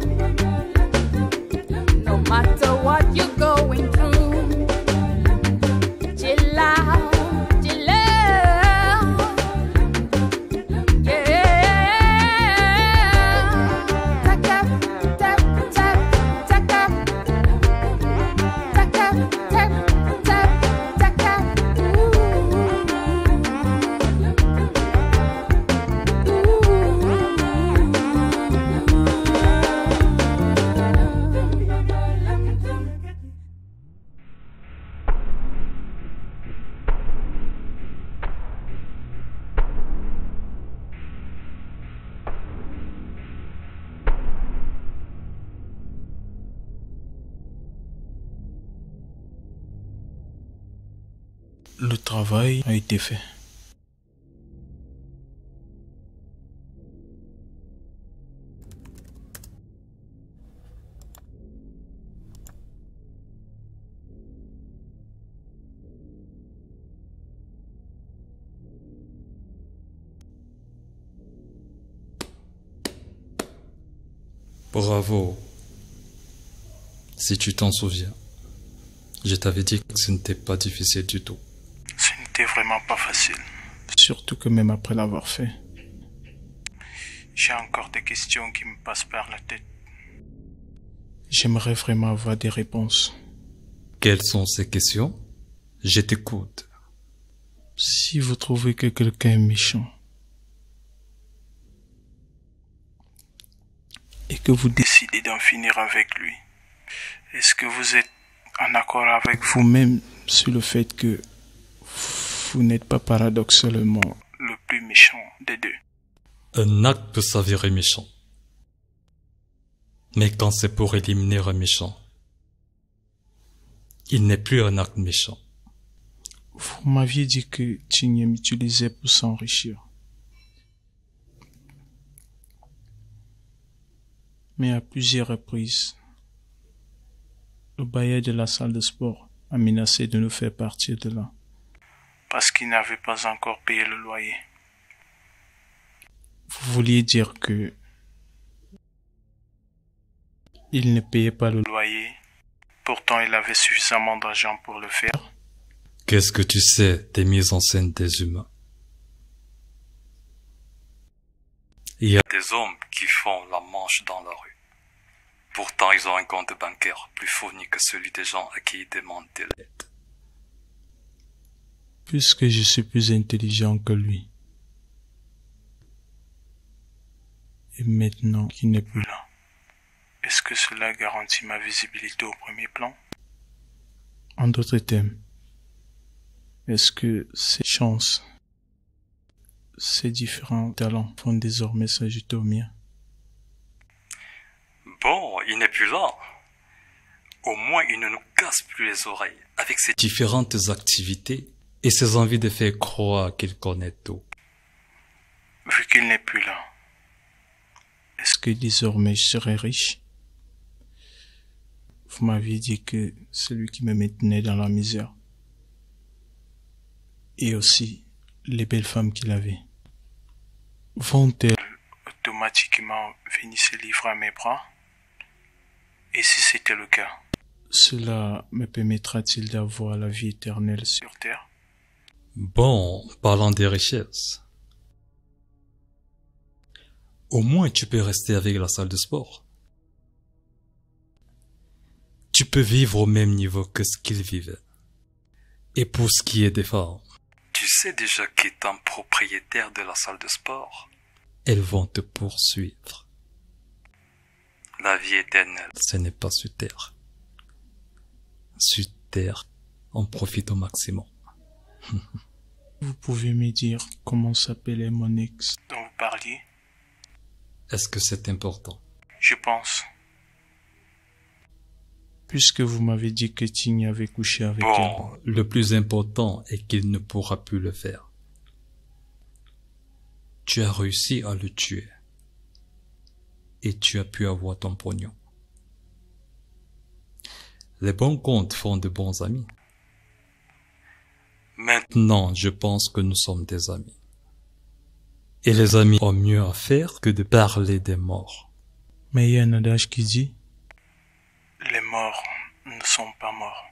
no matter what you're going through, chill out, chill out, yeah. Take up, tap, tap, take up, take up, tap, tap, take up. Le travail a été fait. Bravo. Si tu t'en souviens, je t'avais dit que ce n'était pas difficile du tout. Ce n'était vraiment pas facile. Surtout que même après l'avoir fait, j'ai encore des questions qui me passent par la tête. J'aimerais vraiment avoir des réponses. Quelles sont ces questions? Je t'écoute. Si vous trouvez que quelqu'un est méchant et que vous décidez d'en finir avec lui, est-ce que vous êtes en accord avec vous-même sur le fait que vous n'êtes pas paradoxalement le plus méchant des deux? Un acte peut s'avérer méchant. Mais quand c'est pour éliminer un méchant, il n'est plus un acte méchant. Vous m'aviez dit que Tigné m'utilisait pour s'enrichir. Mais à plusieurs reprises, le bailleur de la salle de sport a menacé de nous faire partir de là. Parce qu'il n'avait pas encore payé le loyer. Vous vouliez dire que il ne payait pas le loyer, pourtant il avait suffisamment d'argent pour le faire. Qu'est-ce que tu sais des mises en scène des humains? Il y a des hommes qui font la manche dans la rue. Pourtant, ils ont un compte bancaire plus fourni que celui des gens à qui ils demandent de l'aide. Puisque je suis plus intelligent que lui, et maintenant qu'il n'est plus là, est-ce que cela garantit ma visibilité au premier plan? En d'autres termes, est-ce que ces chances, ces différents talents vont désormais s'ajouter aux miens? Bon, il n'est plus là. Au moins, il ne nous casse plus les oreilles avec ses différentes activités et ses envies de faire croire qu'il connaît tout. Vu qu'il n'est plus là, est-ce que désormais je serai riche? Vous m'aviez dit que celui qui me maintenait dans la misère, et aussi les belles femmes qu'il avait, vont-elles automatiquement venir se livrer à mes bras? Et si c'était le cas, cela me permettra-t-il d'avoir la vie éternelle sur terre? Bon, parlant des richesses, au moins tu peux rester avec la salle de sport. Tu peux vivre au même niveau que ce qu'il vivait. Et pour ce qui est des femmes, tu sais déjà qu'étant propriétaire de la salle de sport, elles vont te poursuivre. La vie éternelle, ce n'est pas sur terre. Sur terre, on profite au maximum. Vous pouvez me dire comment s'appelait mon ex dont vous parliez? Est-ce que c'est important? Je pense. Puisque vous m'avez dit que Tigny avait couché avec bon, elle. Le plus important est qu'il ne pourra plus le faire. Tu as réussi à le tuer. Et tu as pu avoir ton pognon. Les bons comptes font de bons amis. Maintenant, je pense que nous sommes des amis. Et les amis ont mieux à faire que de parler des morts. Mais il y a un adage qui dit: les morts ne sont pas morts.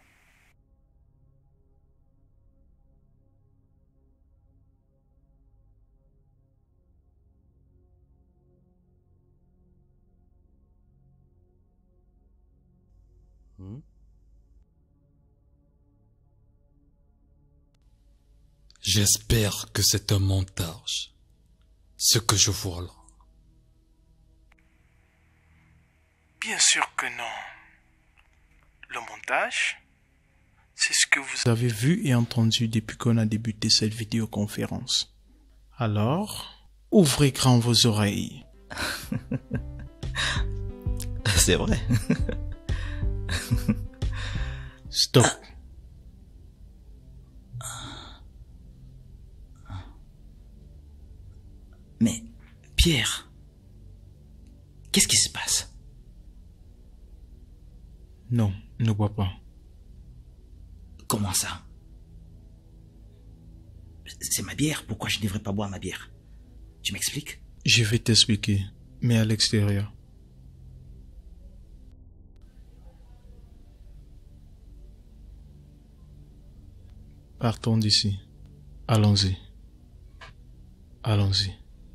Hmm? J'espère que c'est un montage, ce que je vois là. Bien sûr que non. Le montage, c'est ce que vous avez vu et entendu depuis qu'on a débuté cette vidéoconférence. Alors, ouvrez grand vos oreilles. C'est vrai. Stop. Mais, Pierre, qu'est-ce qui se passe? Non, ne bois pas. Comment ça? C'est ma bière, pourquoi je ne devrais pas boire ma bière? Tu m'expliques? Je vais t'expliquer, mais à l'extérieur. Partons d'ici. Allons-y. Allons-y.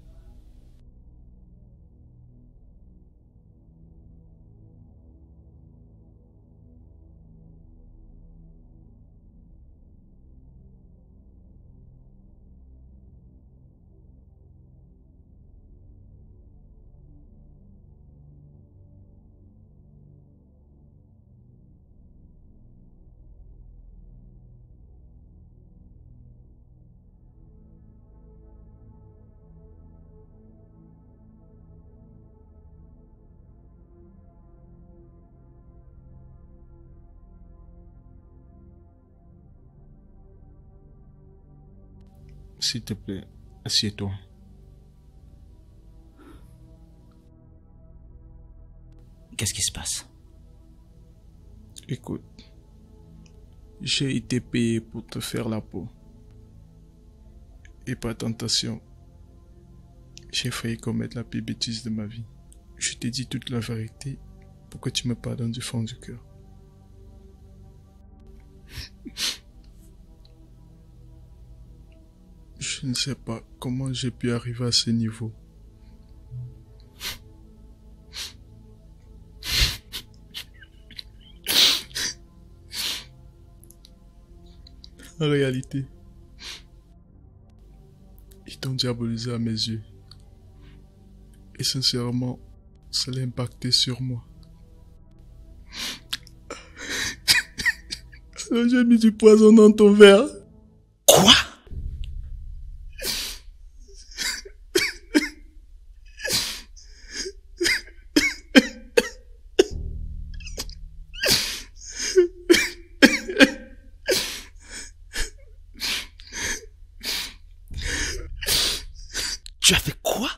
S'il te plaît, assieds-toi. Qu'est-ce qui se passe? Écoute, j'ai été payé pour te faire la peau. Et par tentation, j'ai failli commettre la pire bêtise de ma vie. Je t'ai dit toute la vérité pour que tu me pardonnes du fond du cœur. Je ne sais pas comment j'ai pu arriver à ce niveau. En réalité, ils t'ont diabolisé à mes yeux. Et sincèrement, ça l'a impacté sur moi. Alors j'ai mis du poison dans ton verre. Quoi? Tu as fait quoi?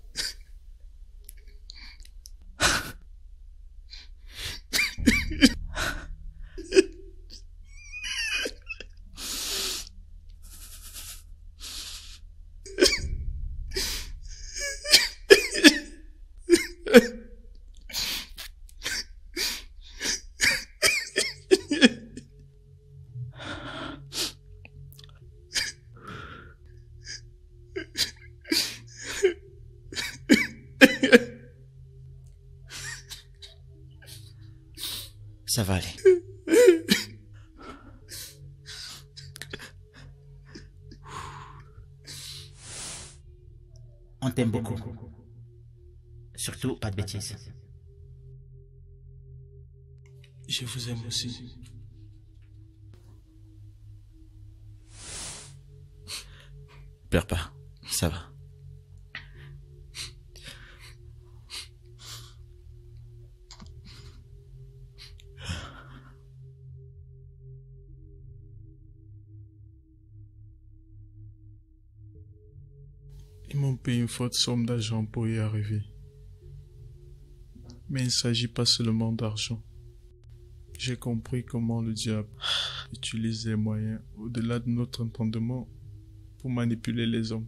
Ça va aller. On t'aime beaucoup. Surtout, pas de bêtises. Je vous aime aussi. pleure pas, ça va. Ils m'ont payé une forte somme d'argent pour y arriver. Mais il ne s'agit pas seulement d'argent. J'ai compris comment le diable utilise les moyens au-delà de notre entendement pour manipuler les hommes.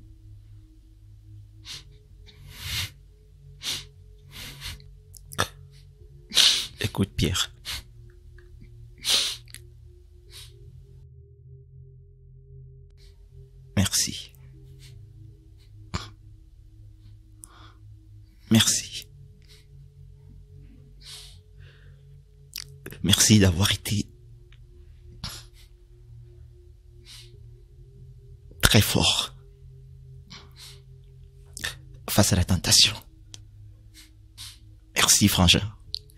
Écoute, Pierre. Merci. Merci. Merci d'avoir été très fort face à la tentation. Merci, frangin.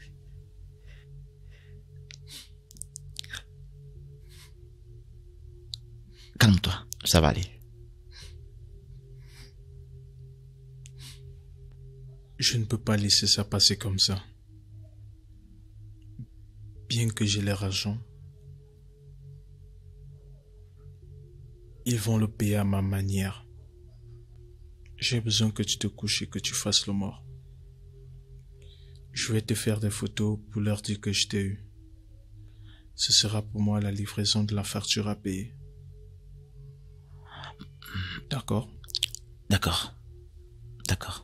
Calme-toi, ça va aller. Je ne peux pas laisser ça passer comme ça. Bien que j'ai l'air argent, ils vont le payer à ma manière. J'ai besoin que tu te couches et que tu fasses le mort. Je vais te faire des photos pour leur dire que je t'ai eu. Ce sera pour moi la livraison de la facture à payer. D'accord? D'accord. D'accord.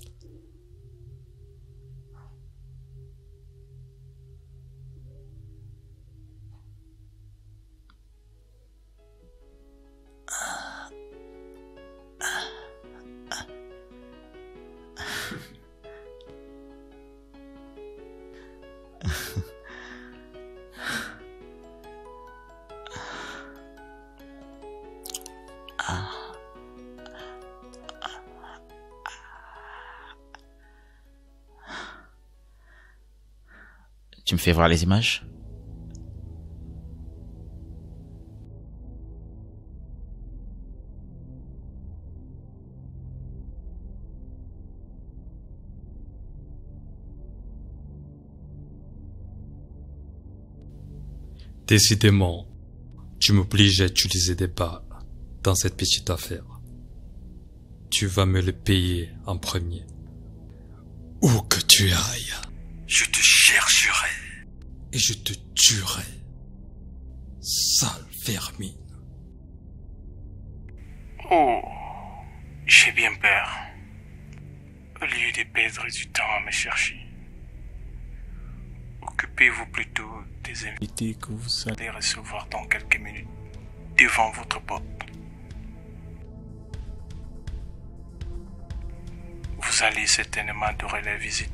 Tu me fais voir les images? Décidément, tu m'obliges à utiliser des balles dans cette petite affaire. Tu vas me le payer en premier. Où que tu ailles, je te chercherai et je te tuerai. Sale vermine. Oh, j'ai bien peur. Au lieu de perdre du temps à me chercher, occupez-vous plutôt des invités que vous allez recevoir dans quelques minutes devant votre porte. Vous allez certainement adorer la visite.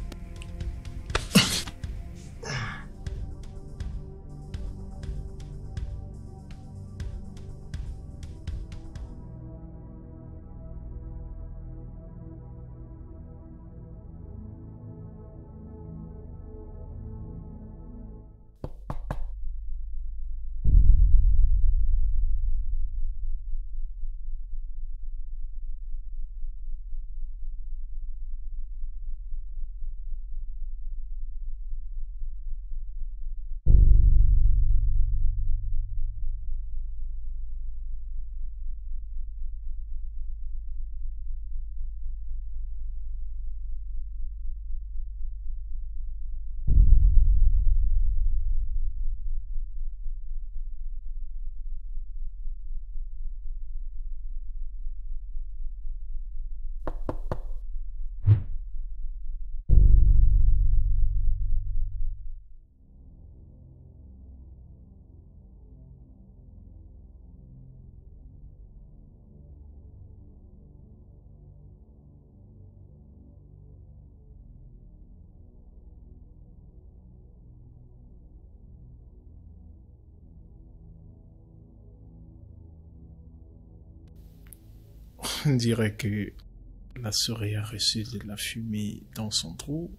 On dirait que la souris a reçu de la fumée dans son trou.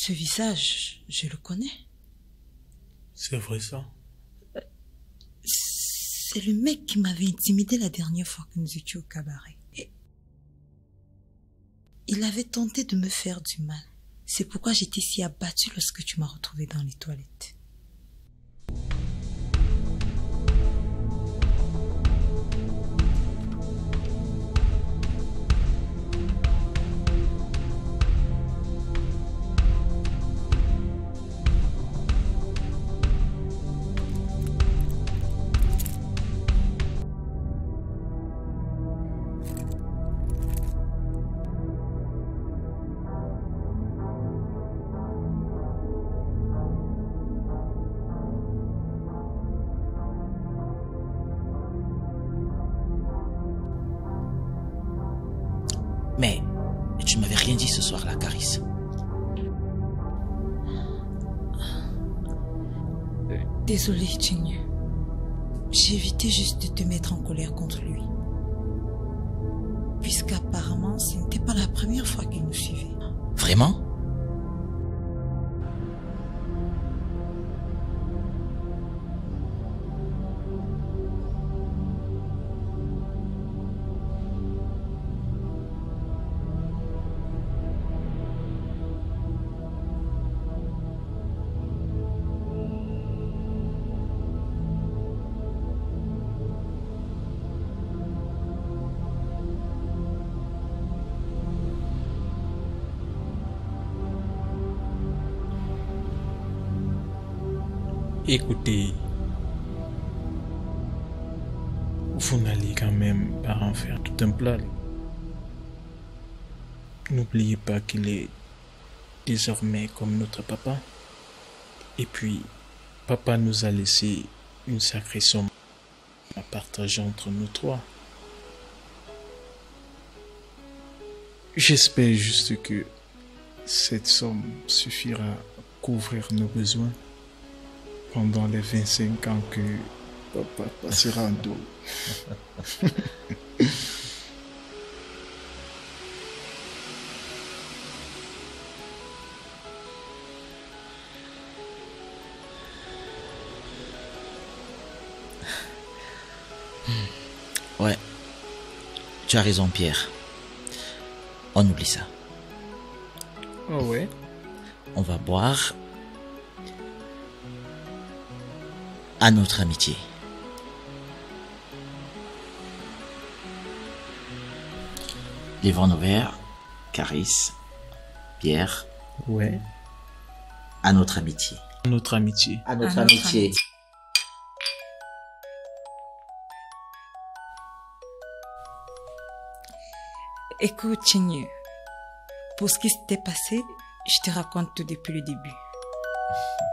Ce visage, je le connais. C'est vrai ça? C'est le mec qui m'avait intimidé la dernière fois que nous étions au cabaret. Et il avait tenté de me faire du mal. C'est pourquoi j'étais si abattue lorsque tu m'as retrouvée dans les toilettes. Mais tu m'avais rien dit ce soir-là, Caris. Désolée, Chinyu. J'ai évité juste de te mettre en colère contre lui. Puisqu'apparemment, ce n'était pas la première fois qu'il nous suivait. Vraiment? Écoutez, vous n'allez quand même pas en faire tout un plat. N'oubliez pas qu'il est désormais comme notre papa. Et puis, papa nous a laissé une sacrée somme à partager entre nous trois. J'espère juste que cette somme suffira à couvrir nos besoins pendant les vingt-cinq ans que papa passera en dos. Ouais, tu as raison, Pierre. On oublie ça. Oh ouais? On va boire à notre amitié. Livrons nos verres, Caris, Pierre. Ouais. À notre amitié. À notre amitié. À notre À notre amitié. amitié. Écoute, Chinyu, pour ce qui s'était passé, je te raconte tout depuis le début.